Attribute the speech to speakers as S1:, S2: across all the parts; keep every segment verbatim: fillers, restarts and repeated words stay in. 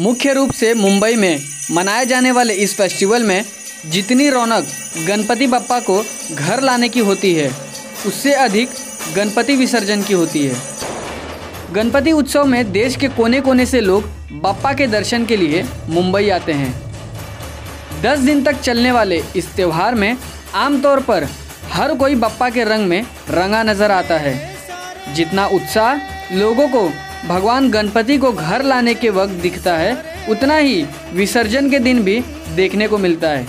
S1: मुख्य रूप से मुंबई में मनाए जाने वाले इस फेस्टिवल में जितनी रौनक गणपति बप्पा को घर लाने की होती है, उससे अधिक गणपति विसर्जन की होती है। गणपति उत्सव में देश के कोने कोने से लोग बप्पा के दर्शन के लिए मुंबई आते हैं। दस दिन तक चलने वाले इस त्यौहार में आमतौर पर हर कोई बप्पा के रंग में रंगा नज़र आता है। जितना उत्साह लोगों को भगवान गणपति को घर लाने के वक्त दिखता है, उतना ही विसर्जन के दिन भी देखने को मिलता है।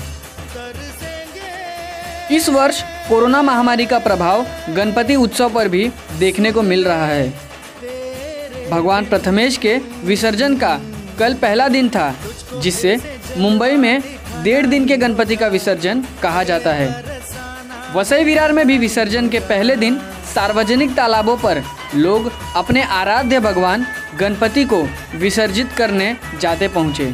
S1: इस वर्ष कोरोना महामारी का प्रभाव गणपति उत्सव पर भी देखने को मिल रहा है। भगवान प्रथमेश के विसर्जन का कल पहला दिन था, जिससे मुंबई में डेढ़ दिन के गणपति का विसर्जन कहा जाता है। वसई विरार में भी विसर्जन के पहले दिन सार्वजनिक तालाबों पर लोग अपने आराध्य भगवान गणपति को विसर्जित करने जाते पहुँचे।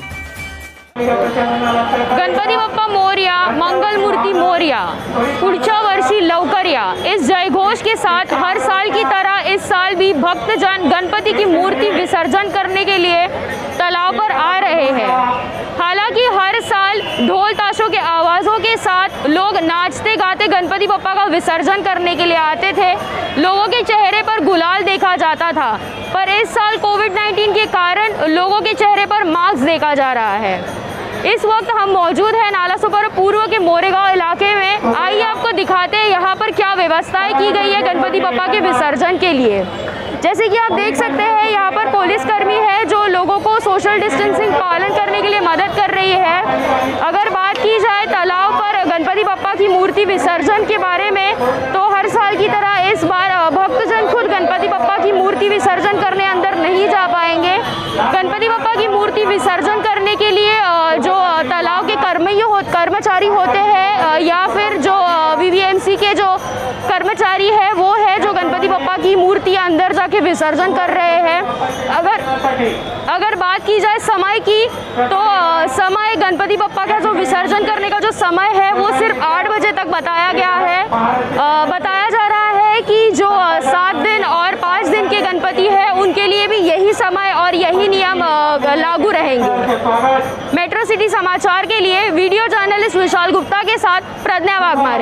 S2: गणपती बाप्पा मोरया, मंगल मूर्ति मोरया, पुढच्या वर्षी लवकर या, इस जयघोष के साथ हर साल की तरह इस साल भी भक्तजन गणपति की मूर्ति विसर्जन करने के लिए तालाब पर आ रहे हैं। हालांकि हर साल ढोल ताशों के आवाज़ों के साथ लोग नाचते गाते गणपति बप्पा का विसर्जन करने के लिए आते थे। लोगों के चेहरे पर गुलाल देखा जाता था, पर इस साल कोविड नाइन्टीन के कारण लोगों के चेहरे पर मास्क देखा जा रहा है। इस वक्त हम मौजूद हैं नालासोपारा पूर्व के मोरेगांव इलाके में। आइए आपको दिखाते हैं यहाँ पर क्या व्यवस्थाएं की गई है गणपति बप्पा के विसर्जन के लिए। जैसे कि आप देख सकते हैं, यहाँ पर पुलिसकर्मी है जो लोगों को सोशल डिस्टेंसिंग पालन करने के लिए मदद कर रही है। अगर बात की जाए तालाब पर गणपति बप्पा की मूर्ति विसर्जन के बारे में, तो हर साल की तरह इस बार भक्तजन खुद गणपति बप्पा की मूर्ति विसर्जन करने अंदर नहीं जा पाएंगे। गणपति बप्पा की मूर्ति विसर्जन करने के लिए जो तालाब के कर्मचारी हो, कर्मचारी होते हैं या फिर जो वीवीएमसी के जो कर्मचारी है, वो है जो गणपति बप्पा की मूर्ति अंदर जाके विसर्जन कर रहे हैं। अगर अगर बात की जाए समय की, तो समय गणपति बप्पा का जो विसर्जन करने का जो समय है वो सिर्फ आठ बजे तक बताया गया है। बताया जा रहा है कि जो सात दिन और पाँच दिन के गणपति है, उनके लिए भी यही समय और यही नियम लागू रहेंगे। मेट्रो सिटी समाचार के लिए वीडियो जर्नलिस्ट विशाल गुप्ता के साथ प्रज्ञा वाघमारे।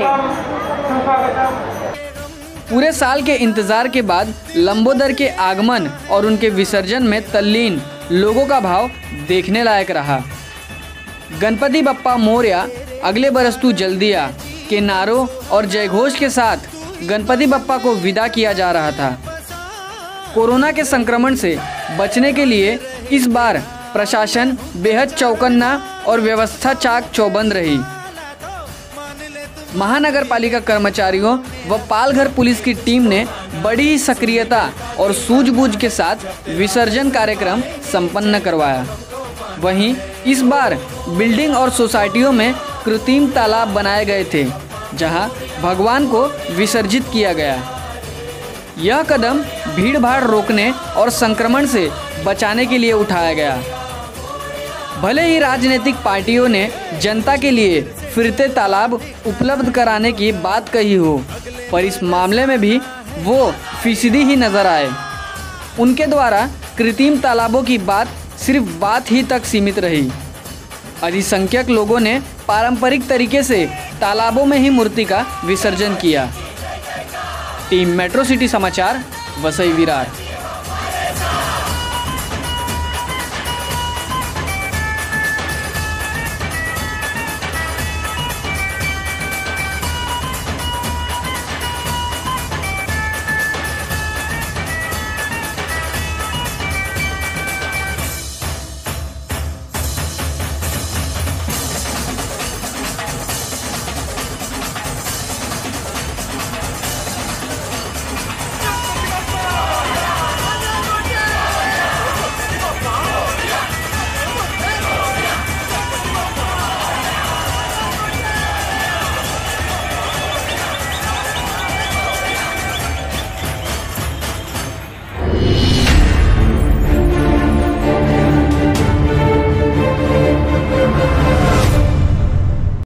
S1: पूरे साल के इंतजार के बाद लंबोदर के आगमन और उनके विसर्जन में तल्लीन लोगों का भाव देखने लायक रहा। गणपति बप्पा मोरया, अगले बरस तू जल्दी आ के नारों और जयघोष के साथ गणपति बप्पा को विदा किया जा रहा था। कोरोना के संक्रमण से बचने के लिए इस बार प्रशासन बेहद चौकन्ना और व्यवस्था चाक चौबंद रही। महानगर पालिका कर्मचारियों व पालघर पुलिस की टीम ने बड़ी सक्रियता और सूझबूझ के साथ विसर्जन कार्यक्रम संपन्न करवाया। वहीं इस बार बिल्डिंग और सोसाइटियों में कृत्रिम तालाब बनाए गए थे, जहां भगवान को विसर्जित किया गया। यह कदम भीड़ भाड़ रोकने और संक्रमण से बचाने के लिए उठाया गया। भले ही राजनीतिक पार्टियों ने जनता के लिए फिरते तालाब उपलब्ध कराने की बात कही हो, पर इस मामले में भी वो फीसदी ही नजर आए। उनके द्वारा कृत्रिम तालाबों की बात सिर्फ बात ही तक सीमित रही। अधिसंख्यक लोगों ने पारंपरिक तरीके से तालाबों में ही मूर्ति का विसर्जन किया। टीम मेट्रो सिटी समाचार, वसई विरार।